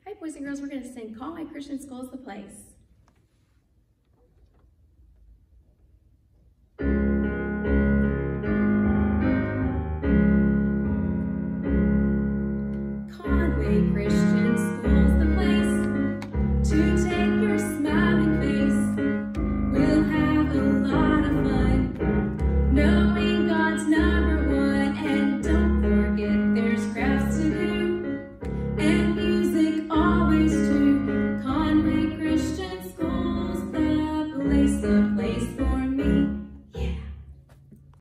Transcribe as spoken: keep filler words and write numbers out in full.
All right, boys and girls, we're going to sing Conway Christian School is the Place.